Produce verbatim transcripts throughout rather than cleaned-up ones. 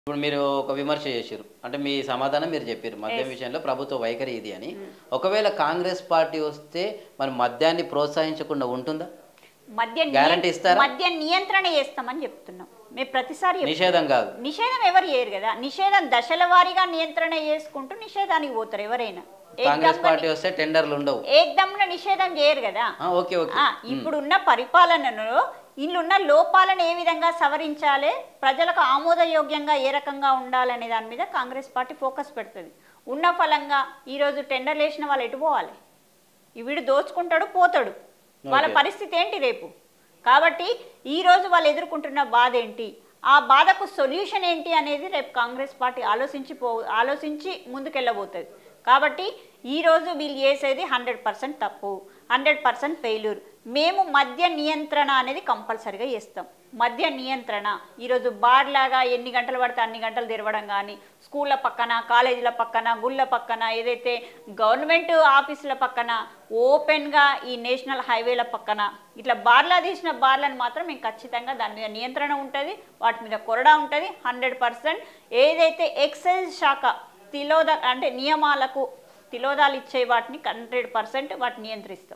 ఇప్పుడు మీరు ఒక విమర్శ చేశారు అంటే మీ సమాధానం మీరు చెప్పారు మద్యం విషయంలో ప్రభుత్వ వైఖరి ఇది అని ఒకవేళ కాంగ్రెస్ పార్టీ వస్తే మరి మద్యాన్ని ప్రోత్సహించకుండా ఉంటుందా మద్య గ్యారెంటీ ఇస్తారా మద్య నియంత్రణ చేస్తామని చెప్తున్నాం మేము ప్రతిసారి నిషేధం కాదు నిషేధం ఎవరు చేయరు కదా నిషేధం దశల వారీగా నియంత్రణ చేసుకుంటూ నిషేధానికి పోతారు ఎవరైనా కాంగ్రెస్ పార్టీ వస్తే టెండర్లు ఉండవు ఏకదమ్మున నిషేధం చేయరు కదా ఓకే ఓకే ఇప్పుడున్న పరిపాలనలో ఇల్లున్న లోపాలను ఏ విధంగా సవరించాలి ప్రజలకు ఆమోదయోగ్యంగా ఏ రకంగా ఉండాలనే దాని మీద కాంగ్రెస్ పార్టీ ఫోకస్ పెడుతుంది ఉన్న ఫలంగా ఈరోజు టెండర్లు వేసిన వాళ్ళు ఎటు పోవాలి వీడు దోచుకుంటాడు పోతాడు వాళ్ళ పరిస్థితి ఏంటి రేపు కాబట్టి ఈరోజు వాళ్ళు ఎదుర్కొంటున్న బాధ ఏంటి ఆ బాధకు సొల్యూషన్ ఏంటి అనేది రేపు కాంగ్రెస్ పార్టీ ఆలోచించి పో ఆలోచించి ముందుకెళ్ళబోతుంది కాబట్టి ఈరోజు వీళ్ళు చేసేది హండ్రెడ్ పర్సెంట్ తప్పు హండ్రెడ్ పర్సెంట్ ఫెయిల్యూర్ మేము మద్య నియంత్రణ అనేది కంపల్సరిగా చేస్తాం మద్య నియంత్రణ ఈరోజు బార్ లాగా ఎన్ని గంటలు పడితే అన్ని గంటలు తెరవడం కానీ స్కూళ్ళ పక్కన కాలేజీల పక్కన గుళ్ళ పక్కన ఏదైతే గవర్నమెంట్ ఆఫీసుల పక్కన ఓపెన్గా ఈ నేషనల్ హైవేల పక్కన ఇట్లా బార్లా తీసిన బార్లను మాత్రం మేము ఖచ్చితంగా దాని మీద నియంత్రణ ఉంటుంది వాటి మీద కొరడా ఉంటుంది హండ్రెడ్ పర్సెంట్ ఏదైతే ఎక్సైజ్ శాఖ తిలోద అంటే నియమాలకు తిలోదాలు ఇచ్చే వాటిని హండ్రెడ్ పర్సెంట్ వాటిని నియంత్రిస్తాం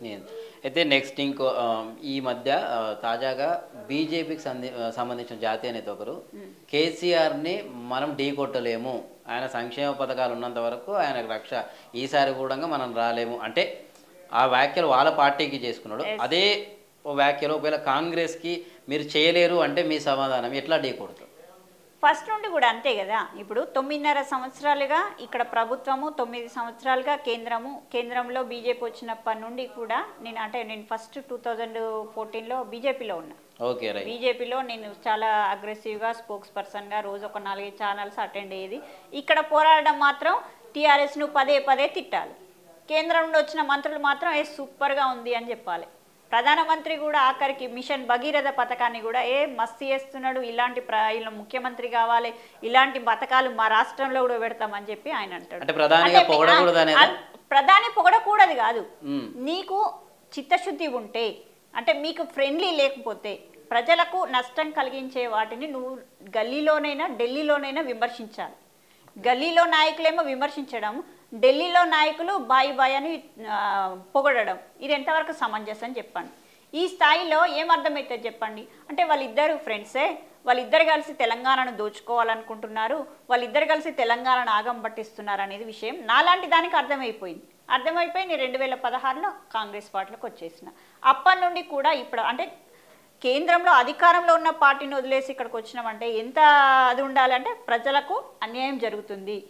అయితే నెక్స్ట్ ఇంకో ఈ మధ్య తాజాగా బీజేపీకి సంబంధించిన జాతీయ నేత ఒకరు కేసీఆర్ని మనం ఢీ కొట్టలేము ఆయన సంక్షేమ పథకాలు ఉన్నంత వరకు ఆయనకు రక్ష ఈసారి కూడా మనం రాలేము అంటే ఆ వ్యాఖ్యలు వాళ్ళ పార్టీకి చేసుకున్నాడు అదే వ్యాఖ్యలు ఒకవేళ కాంగ్రెస్కి మీరు చేయలేరు అంటే మీ సమాధానం ఎట్లా ఢీ కొడతారు ఫస్ట్ నుండి కూడా అంతే కదా ఇప్పుడు తొమ్మిదిన్నర సంవత్సరాలుగా ఇక్కడ ప్రభుత్వము తొమ్మిది సంవత్సరాలుగా కేంద్రము కేంద్రంలో బీజేపీ వచ్చినప్పటి నుండి కూడా నేను అంటే నేను ఫస్ట్ టూ థౌజండ్ ఫోర్టీన్లో బీజేపీలో ఉన్నా ఓకే బీజేపీలో నేను చాలా అగ్రెసివ్గా స్పోక్స్ పర్సన్గా రోజు ఒక నాలుగైదు ఛానల్స్ అటెండ్ అయ్యేది ఇక్కడ పోరాడడం మాత్రం టీఆర్ఎస్ను పదే పదే తిట్టాలి కేంద్రం నుండి వచ్చిన మంత్రులు మాత్రం ఏ సూపర్గా ఉంది అని చెప్పాలి ప్రధానమంత్రి కూడా ఆఖరికి మిషన్ భగీరథ పథకాన్ని కూడా ఏ మస్తు చేస్తున్నాడు ఇలాంటి ప్ర ఇలా ముఖ్యమంత్రి కావాలి ఇలాంటి పథకాలు మా రాష్ట్రంలో కూడా పెడతామని చెప్పి ఆయన అంటాడు ప్రధాని పొగడకూడదు కాదు నీకు చిత్తశుద్ధి ఉంటే అంటే మీకు ఫ్రెండ్లీ లేకపోతే ప్రజలకు నష్టం కలిగించే వాటిని నువ్వు గల్లీలోనైనా ఢిల్లీలోనైనా విమర్శించాలి గల్లీలో నాయకులేమో విమర్శించడం ఢిల్లీలో నాయకులు బాయి బాయ్ అని పొగడడం ఇది ఎంతవరకు సమంజసం చెప్పండి ఈ స్థాయిలో ఏమర్థమవుతుంది చెప్పండి అంటే వాళ్ళిద్దరు ఫ్రెండ్సే వాళ్ళిద్దరు కలిసి తెలంగాణను దోచుకోవాలనుకుంటున్నారు వాళ్ళిద్దరు కలిసి తెలంగాణను ఆగం పట్టిస్తున్నారు అనేది విషయం నాలాంటి దానికి అర్థమైపోయింది అర్థమైపోయి నేను రెండు వేల పదహారులో కాంగ్రెస్ పార్టీలోకి వచ్చేసిన అప్పటి నుండి కూడా ఇప్పుడు అంటే కేంద్రంలో అధికారంలో ఉన్న పార్టీని వదిలేసి ఇక్కడికి వచ్చినామంటే ఎంత అది ఉండాలంటే ప్రజలకు అన్యాయం జరుగుతుంది